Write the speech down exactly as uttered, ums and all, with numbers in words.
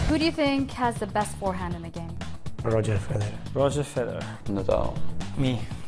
Who do you think has the best forehand in the game? Roger Federer. Roger Federer. Nadal. Me.